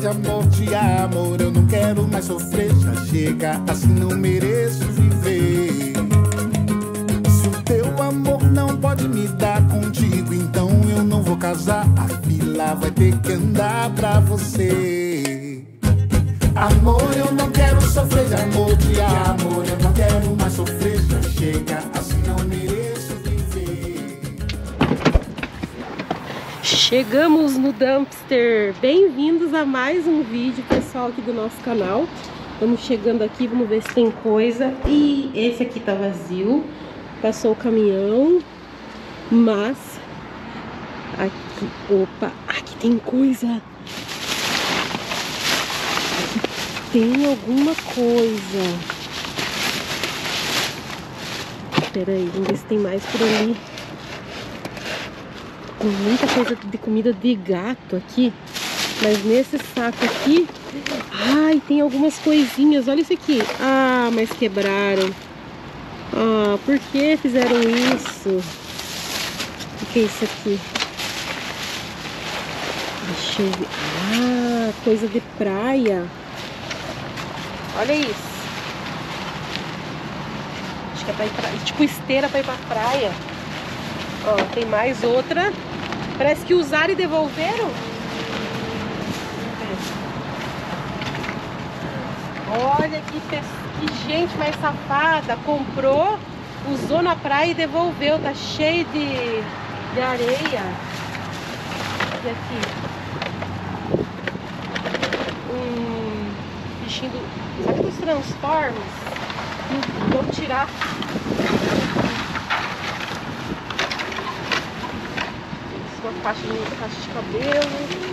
sofrer de amor, eu não quero mais sofrer. Já chega, assim não mereço viver. Se o teu amor não pode me dar contigo, então eu não vou casar. A fila vai ter que andar pra você. Amor, eu não quero sofrer de amor, eu não quero mais sofrer. Já chega, assim não mereço viver. Chegamos no dumpster. Bem-vindos a mais um vídeo, pessoal, aqui do nosso canal. Estamos chegando aqui, vamos ver se tem coisa. E esse aqui tá vazio. Passou o caminhão. Mas aqui, opa, aqui tem coisa. Tem alguma coisa. Espera aí, vamos ver se tem mais por ali. Tem muita coisa de comida de gato aqui. Mas nesse saco aqui, ai, tem algumas coisinhas. Olha isso aqui. Ah, mas quebraram. Ah, por que fizeram isso? O que é isso aqui? Deixa eu ver. Ah, coisa de praia. Olha isso. Acho que é pra ir pra, tipo esteira pra ir pra praia. Ó, tem mais outra. Parece que usaram e devolveram. Olha que gente mais safada. Comprou, usou na praia e devolveu. Tá cheio de areia. E aqui bichinho do... Sabe dos Transformers? Vamos tirar. Uma faixa de cabelo.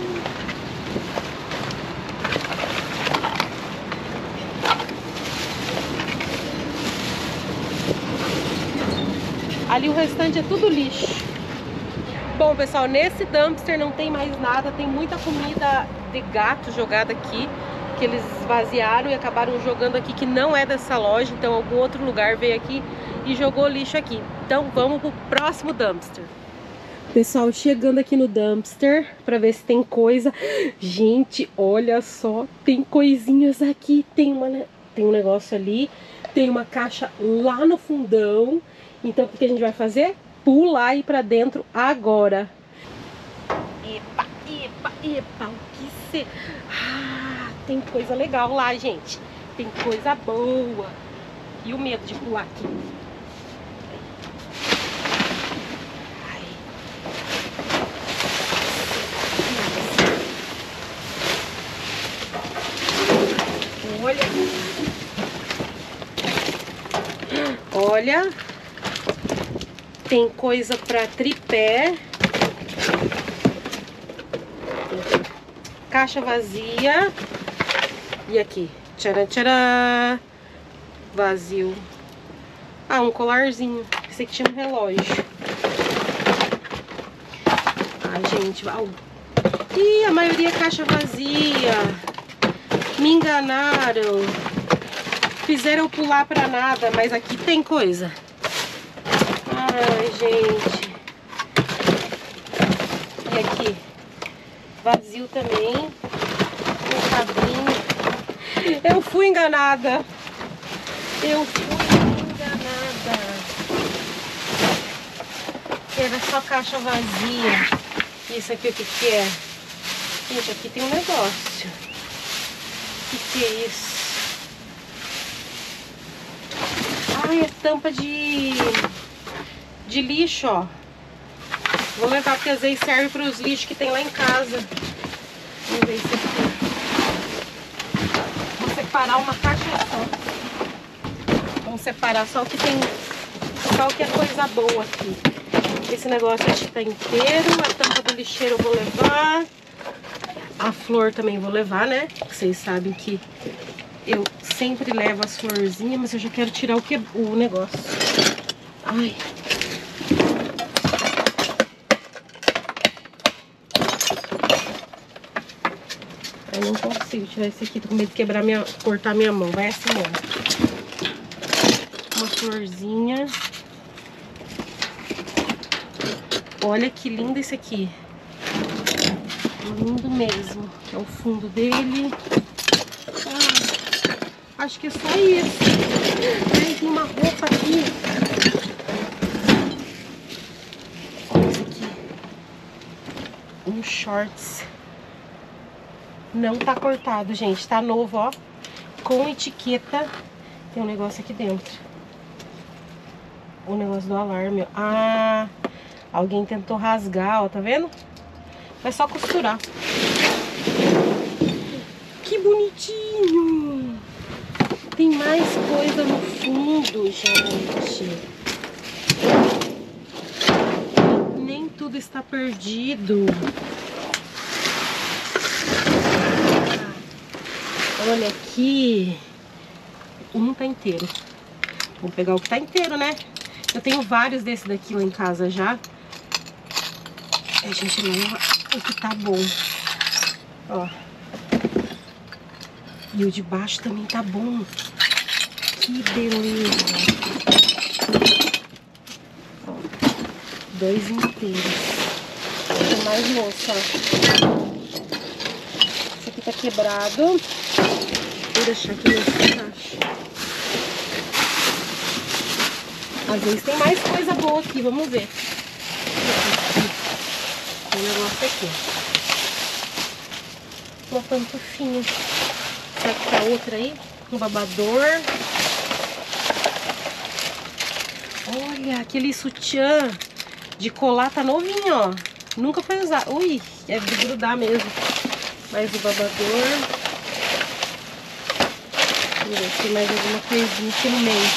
Ali o restante é tudo lixo. Bom, pessoal, nesse dumpster não tem mais nada. Tem muita comida de gato jogada aqui, que eles esvaziaram e acabaram jogando aqui, que não é dessa loja. Então algum outro lugar veio aqui e jogou lixo aqui. Então vamos pro próximo dumpster. Pessoal, chegando aqui no dumpster pra ver se tem coisa. Gente, olha só, tem coisinhas aqui. Tem um negócio ali, tem uma caixa lá no fundão. Então o que a gente vai fazer? Pular e ir pra dentro agora. Epa, epa, epa, o que se... Ah, tem coisa legal lá, gente. Tem coisa boa. E o medo de pular aqui? Olha, tem coisa pra tripé, caixa vazia, e aqui, tcharam, tcharam, vazio. Ah, um colarzinho, esse aqui tinha um relógio. Ai, gente, ih, a maioria é caixa vazia, me enganaram. Fizeram eu pular pra nada, mas aqui tem coisa. Ai, gente. E aqui, vazio também. Um cabinho. Eu fui enganada. Eu fui enganada. Era só caixa vazia. Isso aqui, o que que é? Gente, aqui tem um negócio. O que é isso? Ai, é tampa de lixo, ó. Vou levar porque às vezes serve para os lixos que tem lá em casa. Vamos ver isso aqui. Vou separar uma caixa só. Vamos separar só o que tem, só o que é coisa boa aqui. Esse negócio aqui tá inteiro. A tampa do lixeiro eu vou levar. A flor também vou levar, né? Vocês sabem que eu sempre levo as florzinhas, mas eu já quero tirar o negócio. Ai. Eu não consigo tirar esse aqui, tô com medo de quebrar cortar minha mão. Vai assim mesmo. Uma florzinha. Olha que lindo esse aqui. Lindo mesmo. É o fundo dele. Ah, acho que é só isso. Ai, tem uma roupa aqui. Olha isso aqui. Um shorts. Não tá cortado, gente. Tá novo, ó. Com etiqueta. Tem um negócio aqui dentro. O negócio do alarme, ó. Ah, alguém tentou rasgar, ó. Tá vendo? É só costurar. Que bonitinho! Tem mais coisa no fundo, gente. Nem tudo está perdido. Olha aqui. Um tá inteiro. Vou pegar o que tá inteiro, né? Eu tenho vários desses daqui lá em casa já. A gente leva o que tá bom. Ó. E o de baixo também tá bom. Que beleza. Ó. 2 inteiros. Tem mais moça, ó. Esse aqui tá quebrado. Vou deixar aqui nesse caixa. Às vezes tem mais coisa boa aqui, vamos ver. Tem um negócio aqui. Uma pantufinha. Será que tá outra aí? Um babador. Olha, aquele sutiã de colar tá novinho, ó. Nunca foi usado. Ui, é de grudar mesmo. Mais o babador. Vamos ver se tem mais alguma coisinha aqui no meio.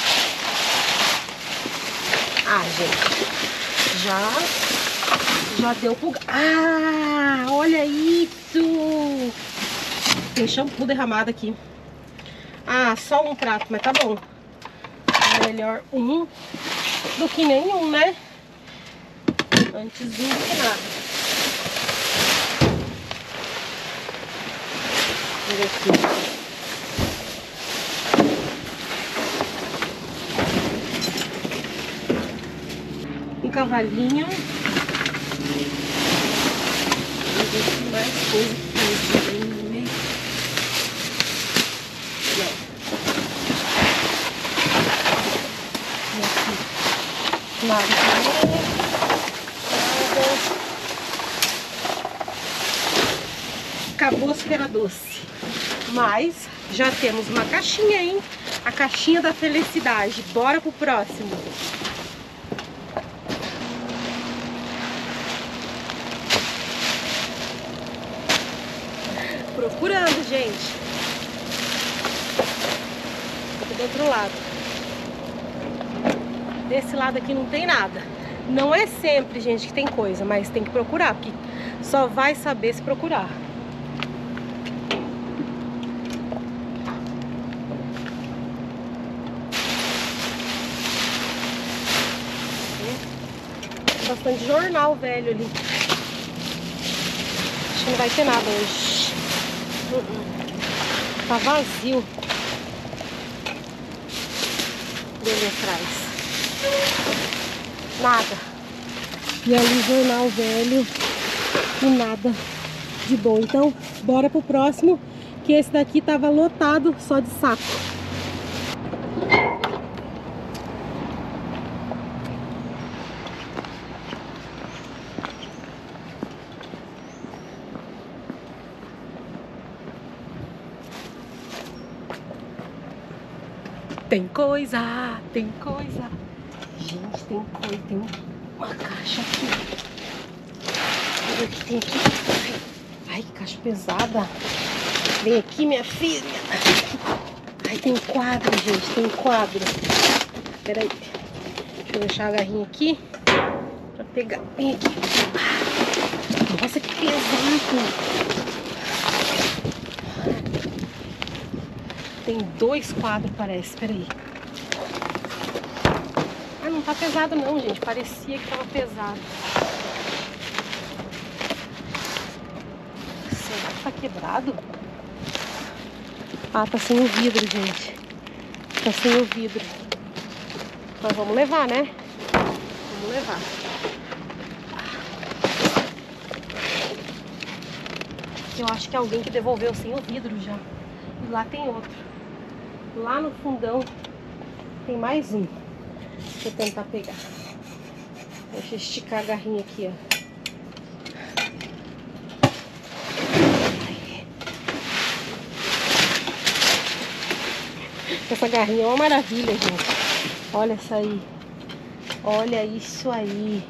Ah, gente. Já deu pulga. Ah, olha isso. Tem shampoo derramado aqui. Ah, só um prato, mas tá bom. Melhor um do que nenhum, né? Antes do que nada. Olha aqui. Um cavalinho. Vou ver se tem mais coisa que tem no meio. E aqui. Nada também. Nada. Acabou-se que era doce. Mas já temos uma caixinha, hein? A caixinha da felicidade. Bora pro próximo. Procurando, gente. Aqui do outro lado. Desse lado aqui não tem nada. Não é sempre, gente, que tem coisa, mas tem que procurar, porque só vai saber se procurar. Tem bastante jornal velho ali. Acho que não vai ter nada hoje. Tá vazio. Dele atrás. Nada. E ali jornal velho. E nada de bom. Então, bora pro próximo. Que esse daqui tava lotado só de saco. Tem coisa, tem coisa. Gente, tem coisa. Tem uma caixa aqui. Olha o que tem aqui. Ai, que caixa pesada. Vem aqui, minha filha. Ai, tem quadro, gente. Tem quadro. Pera aí. Deixa eu deixar a garrinha aqui. Pra pegar. Vem aqui. Nossa, que pesado. Tem 2 quadros, parece. Peraí. Ah, não tá pesado não, gente. Parecia que tava pesado. Será que tá quebrado? Ah, tá sem o vidro, gente. Tá sem o vidro. Mas vamos levar, né? Vamos levar. Eu acho que é alguém que devolveu sem o vidro já. E lá tem outro. Lá no fundão tem mais um. Deixa eu tentar pegar. Deixa eu esticar a garrinha aqui, ó. Essa garrinha é uma maravilha, gente. Olha essa aí. Olha isso aí.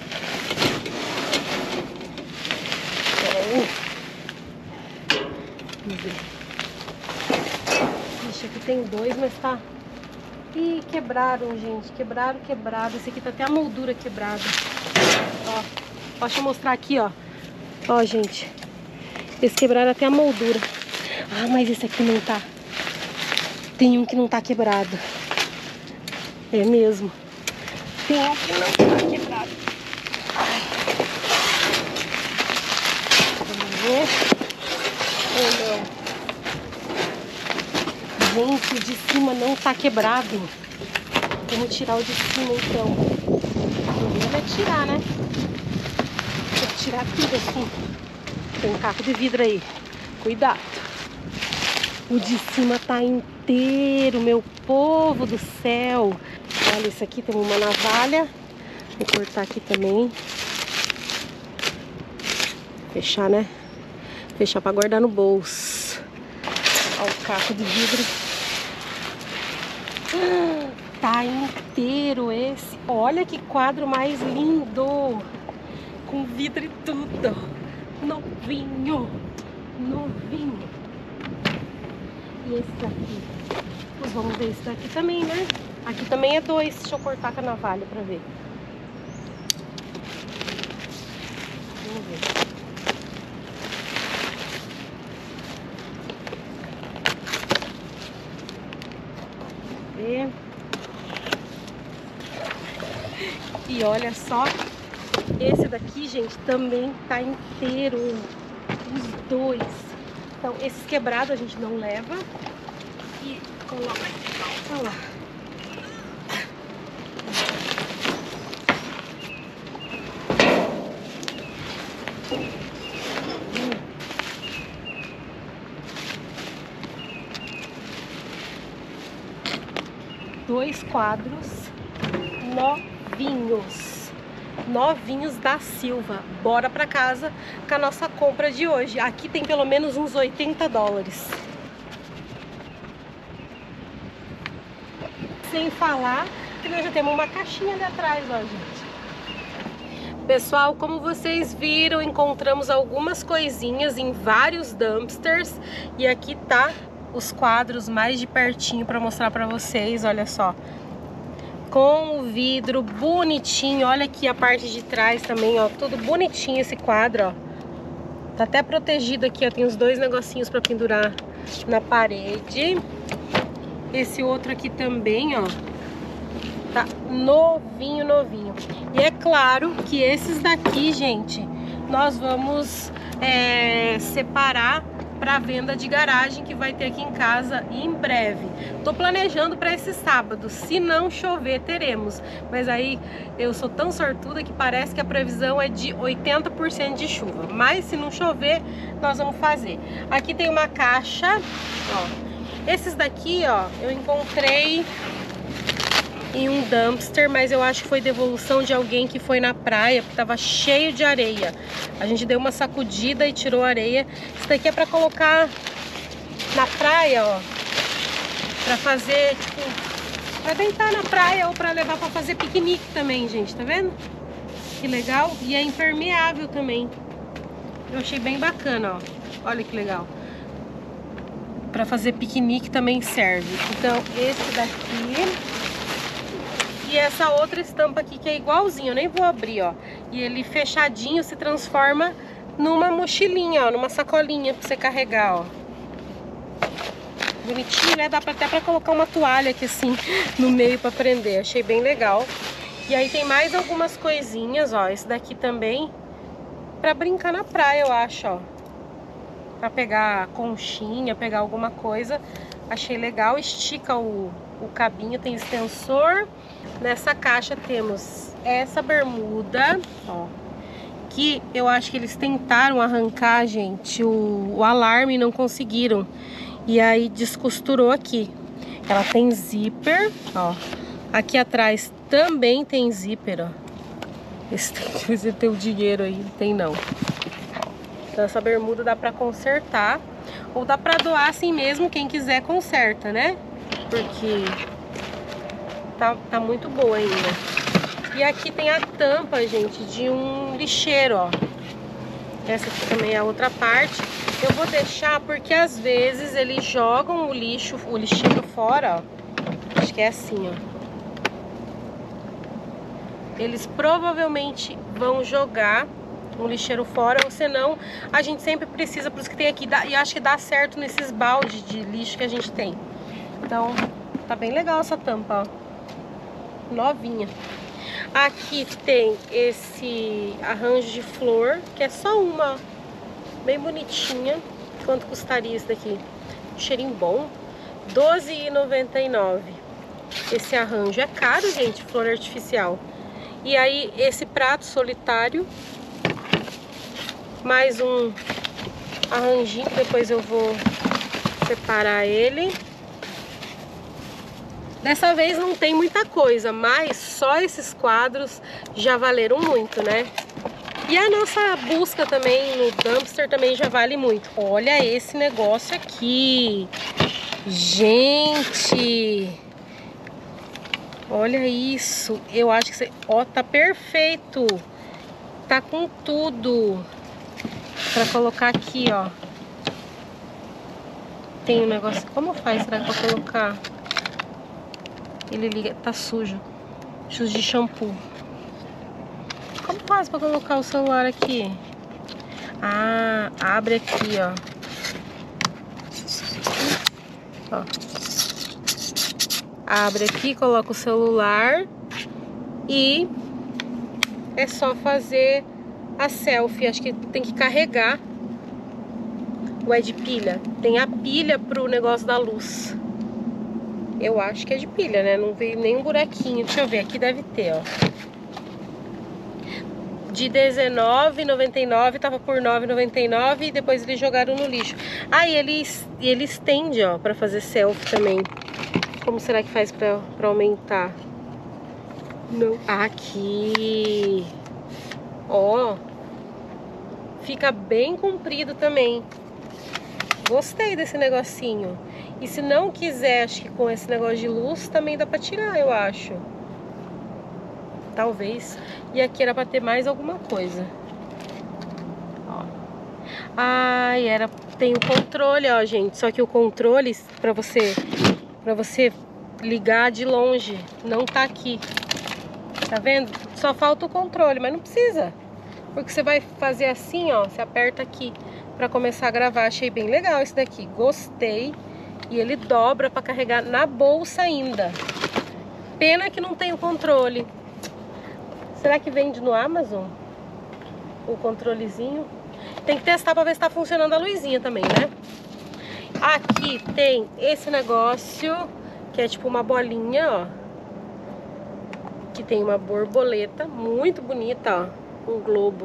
Vamos ver. Ixi, aqui tem dois, mas tá... Ih, quebraram, gente. Quebraram. Esse aqui tá até a moldura quebrada. Ó, deixa eu mostrar aqui, ó. Ó, gente. Eles quebraram até a moldura. Ah, mas esse aqui não tá. Tem um que não tá quebrado. É mesmo. Tem um que não tá quebrado. Ai. Vamos ver. Ou não. Gente, o de cima não tá quebrado. Vamos tirar o de cima, então. O primeiro é tirar, né? Tem que tirar tudo assim. Tem um caco de vidro aí. Cuidado. O de cima tá inteiro, meu povo do céu. Olha, isso aqui tem uma navalha. Vou cortar aqui também. Fechar, né? Fechar pra guardar no bolso. Olha o caco de vidro. Tá inteiro esse. Olha que quadro mais lindo. Com vidro e tudo. Novinho. Novinho. E esse daqui? Pois vamos ver esse daqui também, né? Aqui também é dois. Deixa eu cortar com a navalha pra ver. Vamos ver. E olha só, esse daqui, gente, também tá inteiro, os dois. Então, esses quebrados a gente não leva e coloca aqui, olha lá. Dois quadros novinhos da Silva. Bora pra casa com a nossa compra de hoje. Aqui tem pelo menos uns 80 dólares. Sem falar que nós já temos uma caixinha ali atrás, ó, gente. Pessoal, como vocês viram, encontramos algumas coisinhas em vários dumpsters. E aqui tá os quadros mais de pertinho para mostrar para vocês, olha só. Com o vidro bonitinho, olha aqui a parte de trás também, ó, tudo bonitinho esse quadro, ó. Tá até protegido aqui, ó, tem os dois negocinhos para pendurar na parede. Esse outro aqui também, ó, tá novinho. E é claro que esses daqui, gente, nós vamos separar para venda de garagem, que vai ter aqui em casa em breve. Tô planejando para esse sábado. Se não chover, teremos. Mas aí eu sou tão sortuda que parece que a previsão é de 80% de chuva. Mas se não chover, nós vamos fazer. Aqui tem uma caixa, ó. Esses daqui, ó, eu encontrei em um dumpster, mas eu acho que foi devolução de alguém que foi na praia, porque tava cheio de areia. A gente deu uma sacudida e tirou a areia. Isso daqui é pra colocar na praia, ó, pra fazer, tipo, pra deitar na praia ou pra levar pra fazer piquenique também, gente, tá vendo? Que legal. E é impermeável também. Eu achei bem bacana, ó. Olha que legal. Pra fazer piquenique também serve. Então, esse daqui... E essa outra estampa aqui que é igualzinho, eu nem vou abrir, ó. E ele fechadinho se transforma numa mochilinha, ó, numa sacolinha pra você carregar, ó. Bonitinho, né? Dá até pra colocar uma toalha aqui assim no meio pra prender. Achei bem legal. E aí tem mais algumas coisinhas, ó. Esse daqui também pra brincar na praia, eu acho, ó. Pra pegar conchinha, pegar alguma coisa. Achei legal. Estica o cabinho, tem extensor. Nessa caixa temos essa bermuda, ó. aqui, eu acho que eles tentaram arrancar, gente, o alarme e não conseguiram. E aí descosturou aqui. Ela tem zíper, ó. Aqui atrás também tem zíper, ó. Esse tem o dinheiro aí, não tem não. Então essa bermuda dá pra consertar. Ou dá pra doar assim mesmo, quem quiser conserta, né? Porque tá muito boa ainda. E aqui tem a tampa, gente, de um lixeiro, ó. Essa aqui também é a outra parte. Eu vou deixar porque às vezes eles jogam o lixeiro fora, ó. Acho que é assim, ó. Eles provavelmente vão jogar um lixeiro fora, ou senão a gente sempre precisa, por isso que tem aqui, e acho que dá certo nesses baldes de lixo que a gente tem. Então, tá bem legal essa tampa, ó. Novinha. Aqui tem esse arranjo de flor, que é só uma, bem bonitinha. Quanto custaria isso daqui? Cheirinho bom, R$12,99. Esse arranjo é caro, gente, flor artificial. E aí esse prato solitário, mais um arranjinho, depois eu vou separar ele. Dessa vez não tem muita coisa, mas só esses quadros já valeram muito, né? E a nossa busca também no dumpster também já vale muito. Olha esse negócio aqui. Gente! Olha isso. Eu acho que você... Ó, tá perfeito. Tá com tudo. Pra colocar aqui, ó. Tem um negócio... Como faz, será, pra colocar? Ele liga, tá sujo. Sujo de shampoo. Como faz pra colocar o celular aqui? Ah, abre aqui, ó. Ó. Abre aqui, coloca o celular. E é só fazer a selfie. Acho que tem que carregar. Ou é de pilha? Tem a pilha pro negócio da luz. Eu acho que é de pilha, né? Não veio nem um buraquinho. Deixa eu ver, aqui deve ter, ó. De R$19,99, tava por R$9,99 e depois eles jogaram no lixo. Ah, e ele estende, ó, pra fazer selfie também. Como será que faz pra aumentar? Não. Aqui. Ó. Fica bem comprido também. Gostei desse negocinho. E se não quiser, acho que com esse negócio de luz também dá pra tirar, eu acho. Talvez. E aqui era pra ter mais alguma coisa. Ó. Ai, tem o controle, ó, gente. Só que o controle, pra você ligar de longe, não tá aqui. Tá vendo? Só falta o controle, mas não precisa. Porque você vai fazer assim, ó. Você aperta aqui pra começar a gravar. Achei bem legal esse daqui. Gostei. E ele dobra para carregar na bolsa ainda. Pena que não tem o controle. Será que vende no Amazon? O controlezinho? Tem que testar para ver se está funcionando a luzinha também, né? Aqui tem esse negócio, que é tipo uma bolinha, ó. Que tem uma borboleta muito bonita, ó. Um globo.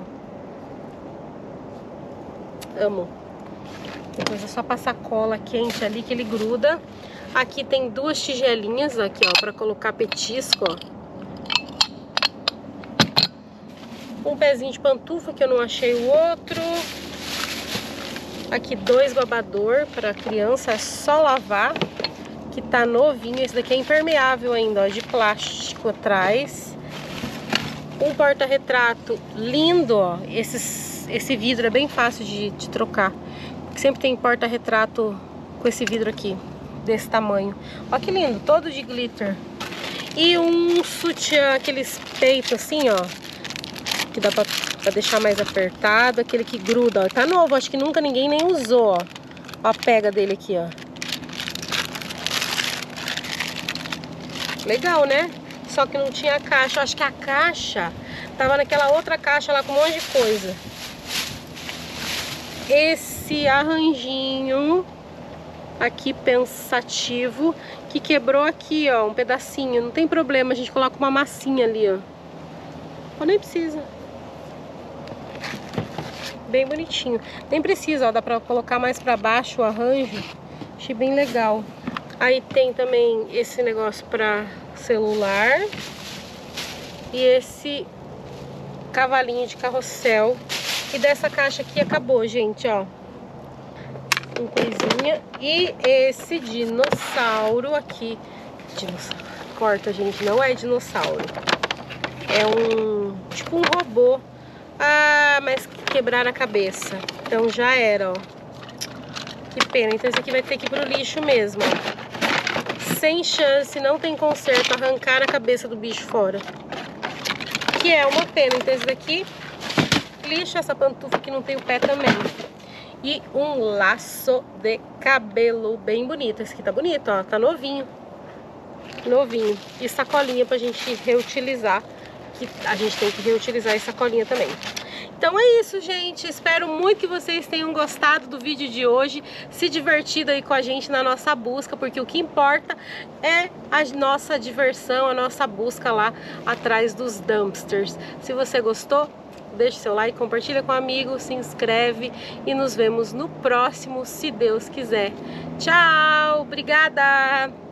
Amo. Depois é só passar cola quente ali que ele gruda. Aqui tem duas tigelinhas aqui, ó, pra colocar petisco, ó. Um pezinho de pantufa que eu não achei o outro. Aqui 2 babador para criança, é só lavar. Que tá novinho, esse daqui é impermeável ainda, ó, de plástico atrás. Um porta-retrato lindo, ó. Esse vidro é bem fácil de trocar. Sempre tem porta-retrato com esse vidro aqui, desse tamanho. Olha que lindo, todo de glitter. E um sutiã, aqueles peitos assim, ó. Que dá pra deixar mais apertado. Aquele que gruda, ó. Tá novo, acho que nunca ninguém nem usou, ó. Ó a pega dele aqui, ó. Legal, né? Só que não tinha caixa. Acho que a caixa tava naquela outra caixa lá com um monte de coisa. Esse arranjinho aqui pensativo que quebrou aqui, ó, um pedacinho. Não tem problema, a gente coloca uma massinha ali, ó. Ou nem precisa. Bem bonitinho. Nem precisa, ó, dá pra colocar mais pra baixo o arranjo. Achei bem legal. Aí tem também esse negócio pra celular. E esse cavalinho de carrossel. E dessa caixa aqui acabou, gente, ó. Uma coisinha. E esse dinossauro aqui. Dinossauro. Corta, gente, não é dinossauro. É um... tipo um robô. Ah, mas quebraram a cabeça. Então já era, ó. Que pena. Então esse aqui vai ter que ir pro lixo mesmo, ó. Sem chance, não tem conserto. Arrancar a cabeça do bicho fora. Que é uma pena. Então esse daqui, lixo. Essa pantufa que não tem o pé também. E um laço de cabelo bem bonito. Esse aqui tá bonito, ó. Tá novinho. Novinho. E sacolinha pra gente reutilizar. Que a gente tem que reutilizar essa sacolinha também. Então é isso, gente. Espero muito que vocês tenham gostado do vídeo de hoje, se divertido aí com a gente na nossa busca, porque o que importa é a nossa diversão, a nossa busca lá atrás dos dumpsters. Se você gostou, deixe seu like, compartilha com um amigo, se inscreve e nos vemos no próximo, se Deus quiser. Tchau! Obrigada!